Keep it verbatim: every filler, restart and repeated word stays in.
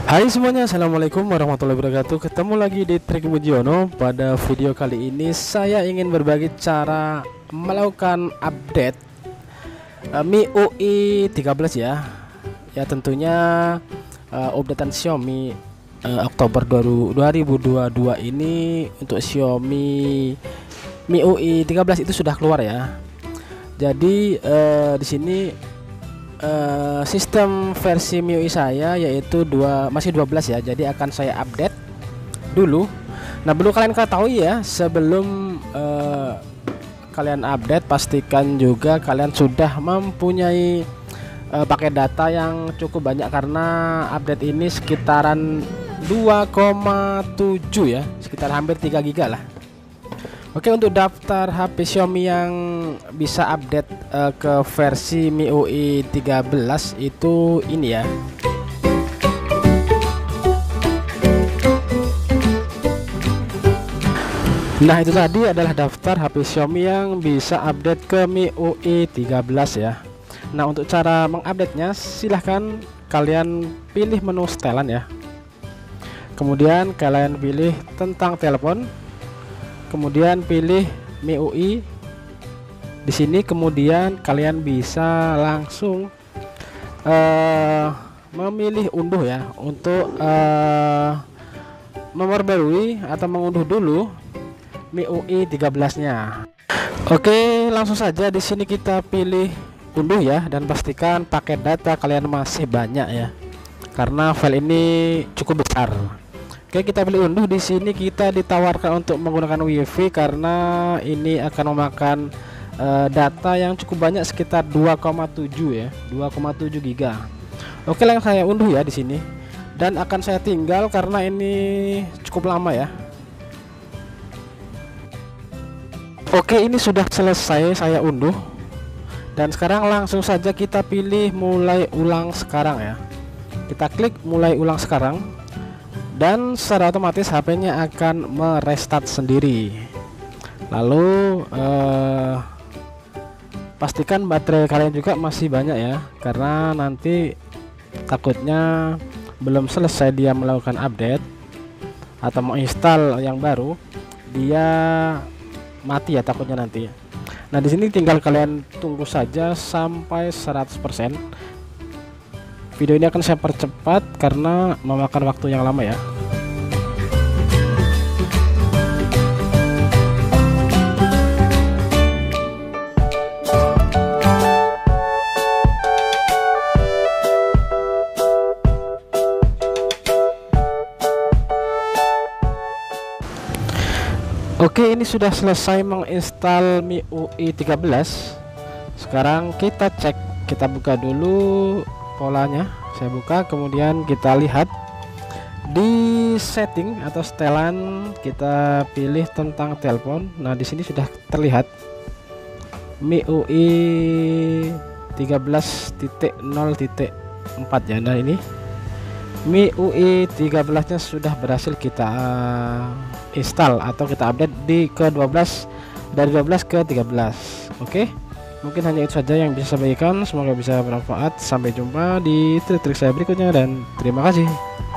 Hai semuanya, assalamualaikum warahmatullahi wabarakatuh. Ketemu lagi di Trik Mujiono. Pada video kali ini saya ingin berbagi cara melakukan update uh, M I U I tiga belas ya. Ya tentunya uh, updatean Xiaomi uh, Oktober dua ribu dua puluh dua ini untuk Xiaomi M I U I tiga belas itu sudah keluar ya. Jadi uh, di sini Uh, sistem versi M I U I saya yaitu dua masih dua belas ya, jadi akan saya update dulu. Nah, perlu kalian ketahui ya, sebelum uh, kalian update pastikan juga kalian sudah mempunyai uh, paket data yang cukup banyak, karena update ini sekitaran dua koma tujuh ya, sekitar hampir tiga giga lah. Oke, untuk daftar H P Xiaomi yang bisa update uh, ke versi M I U I tiga belas itu ini ya. Nah, itu tadi adalah daftar H P Xiaomi yang bisa update ke M I U I tiga belas ya. Nah, untuk cara mengupdate-nya silahkan kalian pilih menu setelan ya. Kemudian kalian pilih tentang telepon. Kemudian pilih M I U I di sini, kemudian kalian bisa langsung uh, memilih unduh ya, untuk uh, memperbarui atau mengunduh dulu M I U I tiga belas nya. Oke, langsung saja di sini kita pilih unduh ya, dan pastikan paket data kalian masih banyak ya, karena file ini cukup besar. Oke, kita pilih unduh. Di sini kita ditawarkan untuk menggunakan WiFi karena ini akan memakan uh, data yang cukup banyak, sekitar dua koma tujuh ya, dua koma tujuh giga. Oke, langsung saya unduh ya di sini, dan akan saya tinggal karena ini cukup lama ya. Oke, ini sudah selesai saya unduh, dan sekarang langsung saja kita pilih mulai ulang sekarang ya. Kita klik mulai ulang sekarang, dan secara otomatis H P-nya akan merestart sendiri. Lalu eh, pastikan baterai kalian juga masih banyak ya, karena nanti takutnya belum selesai dia melakukan update atau menginstal yang baru, dia mati ya takutnya nanti. Nah, di sini tinggal kalian tunggu saja sampai seratus persen. Video ini akan saya percepat karena memakan waktu yang lama ya. Oke, ini sudah selesai menginstal M I U I tiga belas. Sekarang kita cek, kita buka dulu polanya. Saya buka, kemudian kita lihat di setting atau setelan, kita pilih tentang telepon. Nah, di sini sudah terlihat M I U I tiga belas titik nol titik empat ya. Nah, ini M I U I tiga belas nya sudah berhasil kita install atau kita update di ke dua belas, dari dua belas ke tiga belas. Oke, mungkin hanya itu saja yang bisa saya bagikan. Semoga bisa bermanfaat. Sampai jumpa di trik-trik saya berikutnya, dan terima kasih.